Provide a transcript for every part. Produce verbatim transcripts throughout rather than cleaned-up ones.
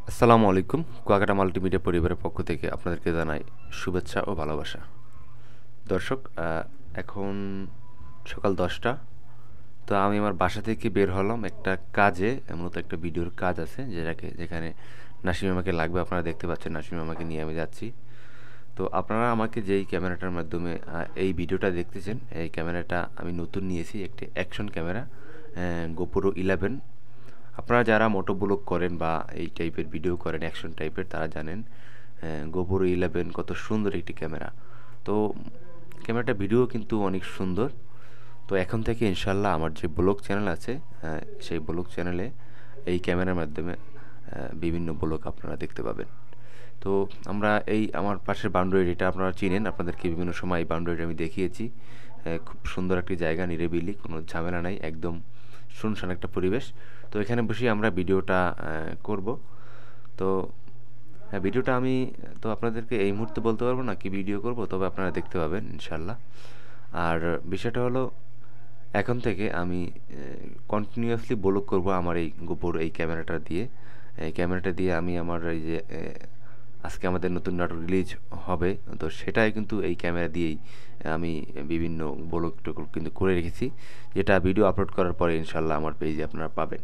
আসসালামু আলাইকুম। কুয়াকাটা মাল্টিমিডিয়া পরিবারের পক্ষ থেকে আপনাদেরকে জানাই শুভেচ্ছা ও ভালোবাসা। দর্শক, আহ, এখন সকাল দশটা। তো আমি আমার বাসা থেকে বের হলাম একটা কাজে, মূলত একটা ভিডিওর কাজ আছে যেটাকে যেখানে নাসিম আমাকে লাগবে। আপনারা দেখতে পাচ্ছেন নাসিম আমাকে নিয়ে আমি যাচ্ছি। তো আপনারা আমাকে যেই ক্যামেরাটার মাধ্যমে আহ, এই ভিডিওটা দেখতেছেন, এই ক্যামেরাটা আমি নতুন নিয়েছি, একটি অ্যাকশন ক্যামেরা গোপ্রো ইলেভেন। আপনারা যারা মোটো ব্লগ করেন বা এই টাইপের ভিডিও করেন অ্যাকশন টাইপের, তারা জানেন গোপ্রো ইলেভেন কত সুন্দর একটি ক্যামেরা। তো ক্যামেরাটা ভিডিও কিন্তু অনেক সুন্দর। তো এখন থেকে ইনশাল্লাহ আমার যে ব্লগ চ্যানেল আছে, আহ, সেই ব্লগ চ্যানেলে এই ক্যামেরার মাধ্যমে আহ, বিভিন্ন ব্লগ আপনারা দেখতে পাবেন। তো আমরা এই আমার পাশের বাউন্ডারি, এটা আপনারা চিনেন, আপনাদেরকে বিভিন্ন সময় এই বাউন্ডারিটা আমি দেখিয়েছি। আহ, খুব সুন্দর একটি জায়গা, নিরিবিলি, কোনো ঝামেলা নাই, একদম শুনশান একটা পরিবেশ। তো এখানে বসে আমরা ভিডিওটা আহ, করব। তো হ্যাঁ, ভিডিওটা আমি তো আপনাদেরকে এই মুহূর্তে বলতে পারবো না কি ভিডিও করব, তবে আপনারা দেখতে পাবেন ইনশাল্লাহ। আর বিষয়টা হলো, এখন থেকে আমি কন্টিনিউয়াসলি ব্লগ করব আমার এই গোপর এই ক্যামেরাটা দিয়ে। এই ক্যামেরাটা দিয়ে আমি আমার এই যে আহ, আজকে আমাদের নতুন নাটক রিলিজ হবে, তো সেটাই কিন্তু এই ক্যামেরা দিয়েই আমি বিভিন্ন ব্লগ টক কিন্তু করে রেখেছি, যেটা ভিডিও আপলোড করার পরে ইনশাল্লাহ আমার পেজে আপনারা পাবেন।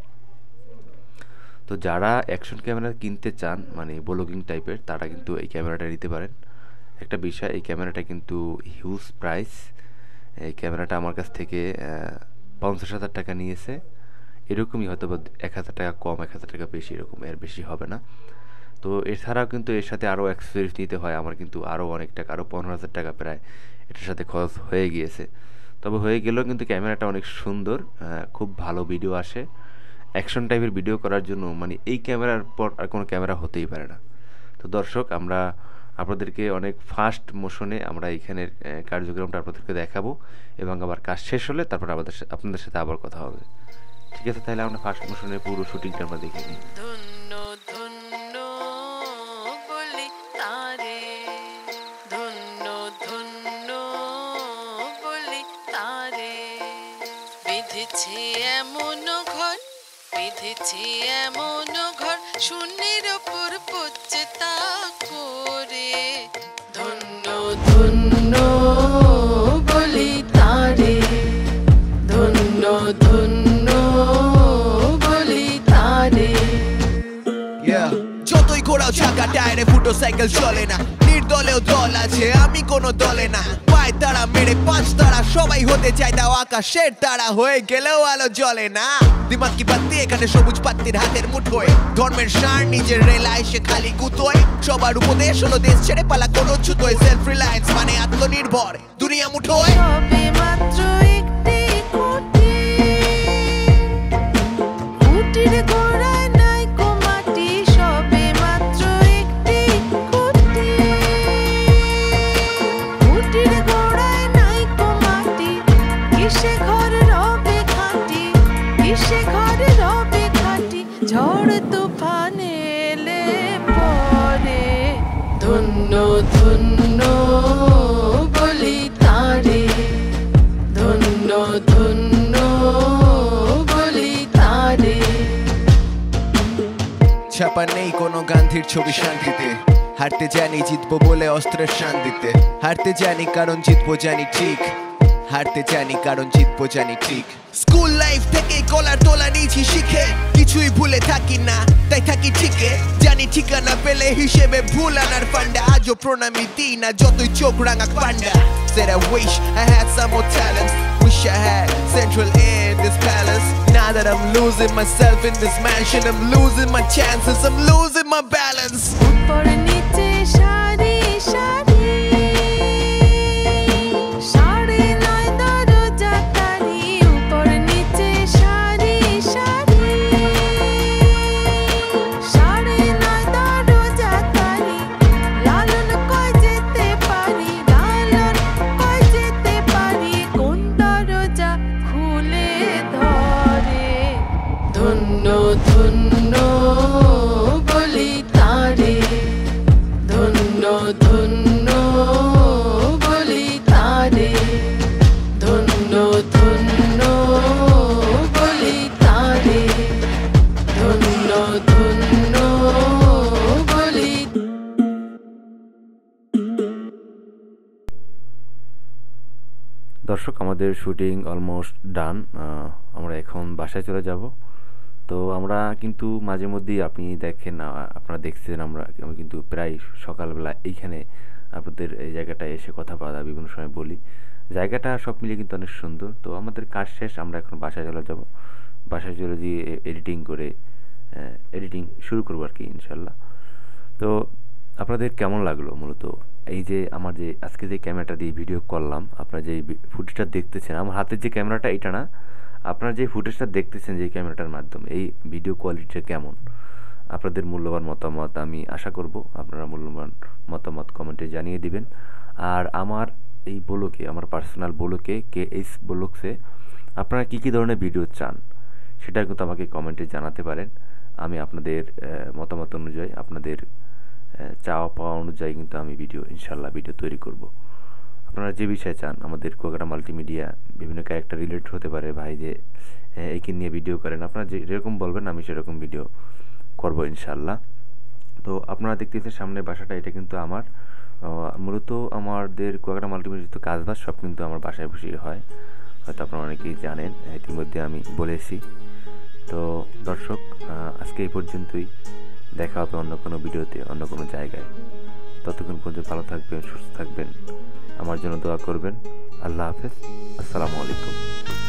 তো যারা অ্যাকশন ক্যামেরা কিনতে চান, মানে ব্লগিং টাইপের, তারা কিন্তু এই ক্যামেরাটা নিতে পারেন। একটা বিষয়, এই ক্যামেরাটা কিন্তু হিউজ প্রাইস। এই ক্যামেরাটা আমার কাছ থেকে পঞ্চাশ হাজার টাকা নিয়েছে। এরকমই হয়তো বা এক হাজার টাকা কম, এক হাজার টাকা বেশি, এরকম, এর বেশি হবে না। তো এছাড়াও কিন্তু এর সাথে আরও অ্যাক্সেসরিজ নিতে হয়। আমার কিন্তু আরও অনেক টাকা, আরও পনেরো হাজার টাকা প্রায় এটার সাথে খরচ হয়ে গিয়েছে। তবে হয়ে গেলেও কিন্তু ক্যামেরাটা অনেক সুন্দর, খুব ভালো ভিডিও আসে। অ্যাকশন টাইপের ভিডিও করার জন্য মানে এই ক্যামেরার পর আর কোনো ক্যামেরা হতেই পারে না। তো দর্শক, আমরা আপনাদেরকে অনেক ফাস্ট মোশনে আমরা এইখানের কার্যক্রমটা আপনাদেরকে দেখাবো, এবং আবার কাজ শেষ হলে তারপর আমাদের আপনাদের সাথে আবার কথা হবে। ঠিক আছে, তাহলে আমরা ফাস্ট মোশনে পুরো শুটিংটা আমরা দেখে নিই। ধন্য ধন্য বলি তারে, ধন্য ধন্য বলি তারে, বেঁধেছে এমন ঘর, বেঁধেছে এমন ঘর, শূন্যের ওপর পড়ছে তা করে। ধন্য ধন্য বলি তারে, ধন্য ধন্য বলি তারে। যতই ঘোরাও চাকা টায়ারে ফুটো সাইকেল চলে না, নির্দলেও দল আছে, আমি কোনো দলে না। পায় তারা মেরে পাঁচ তারা, সবাই হতে চায় দাও আকাশের তারা, হয়ে গেলেও আলো জ্বলে না। দিমাগ কি বাত্তি এখানে সবুজ পাত্তির হাতের মুঠোয়, ধর্মের সার নিজের রেলায় সে খালি গুতোয়। সবার উপদেশ হলো দেশ ছেড়ে পালা কোনো ছুতোয়, সেলফ রিলায়েন্স মানে আত্মনির্ভর দুনিয়া মুঠোয়। সবে মাত্র একটি কুটি, কুটির গোড়ায় নাই কো মাটি, সবে মাত্র একটি কুটি, কুটির গোড়ায় নাই কো মাটি। কিসে ঘর রবে খাঁটি, কিসে ঘর রবে খাঁটি, ঝড় তুফান এলে পরে। ধন্য ধন্য বলি তারে, ধন্য ধন্য বলি তারে। ছাপা নেই কোনো গান্ধীর ছবি শান্তিতে, হারতে জানি জিতবো বলে অস্ত্রের শান দিতে। হারতে জানি কারণ জিতবো জানি ঠিক, হারতে জানি কারণ জিতবো জানি ঠিক। স্কুল লাইফ থেকে কলার তোলা নিয়েছি শিখে, কিছুই ভুলে থাকি না তাই থাকি ঠিকে। জানি ঠিকানা পেলে হিসেবে ভুল আনার ফান্ডা, আজও প্রণামী দিই না যতই চোখ রাঙা পান্ডা। Said I wish I had some more talents, wish I had central in this palace. Now that I'm losing myself in this mansion, I'm losing my chances, I'm losing my balance. উপর নিচে সারি সারি, সাড়ে নয় দরজা তারি, উপর নিচে সারি সারি, সাড়ে নয় দরজা তারি। লালন কয় যেতে পারি, লালন কয় যেতে পারি, কোন দরজা খুলে ধরে। ধন্য ধন্য বলি তারে, ধন্য দর্শক, আমাদের শুটিং অলমোস্ট ডান। আমরা এখন বাসায় চলে যাব। তো আমরা কিন্তু মাঝে মধ্যেই আপনি দেখেন, আহ, আপনারা দেখছেন, আমরা আমি কিন্তু প্রায় সকালবেলা এইখানে আপনাদের এই জায়গাটায় এসে কথা বলা বিভিন্ন সময় বলি। জায়গাটা সব মিলিয়ে কিন্তু অনেক সুন্দর। তো আমাদের কাজ শেষ, আমরা এখন বাসায় চলে যাব। বাসায় চলে গিয়ে এডিটিং করে এডিটিং শুরু করবো আর কি, ইনশাল্লাহ। তো আপনাদের কেমন লাগলো মূলত এই যে আমার যে আজকে যে ক্যামেরাটা দিয়ে ভিডিও করলাম, আপনারা যে ফুটেজটা দেখতেছেন, আমার হাতের যে ক্যামেরাটা এটা না, আপনারা যে ফুটেজটা দেখতেছেন যে ক্যামেরাটার মাধ্যমে, এই ভিডিও কোয়ালিটিটা কেমন? আপনাদের মূল্যবান মতামত আমি আশা করব আপনারা মূল্যবান মতামত কমেন্টে জানিয়ে দিবেন। আর আমার এই ব্লগে, আমার পার্সোনাল ব্লগে কে এইচ ব্লগসে আপনারা কী কী ধরনের ভিডিও চান সেটা কিন্তু আমাকে কমেন্টে জানাতে পারেন। আমি আপনাদের মতামত অনুযায়ী, আপনাদের চাওয়া পাওয়া অনুযায়ী কিন্তু আমি ভিডিও ইনশাল্লাহ ভিডিও তৈরি করব। আপনারা যে বিষয়ে চান, আমাদের কুয়াকাটা মাল্টিমিডিয়া বিভিন্ন ক্যারেক্টার রিলেটেড হতে পারে, ভাই যে একে নিয়ে ভিডিও করেন, আপনারা যে যেরকম বলবেন আমি সেরকম ভিডিও করব ইনশাল্লাহ। তো আপনারা দেখতেছেন সামনে বাসাটা, এটা কিন্তু আমার মূলত আমাদের কুয়াকাটা মাল্টিমিডিয়া তো কাজবাজ সব কিন্তু আমার বাসায় বসেই হয়, হয়তো আপনারা অনেকেই জানেন, ইতিমধ্যে আমি বলেছি। তো দর্শক, আজকে এই পর্যন্তই। দেখা হবে অন্য কোনো ভিডিওতে, অন্য কোনো জায়গায়। ততক্ষণ পর্যন্ত ভালো থাকবেন, সুস্থ থাকবেন, আমার জন্য দোয়া করবেন। আল্লাহ হাফেজ, আসসালামু আলাইকুম।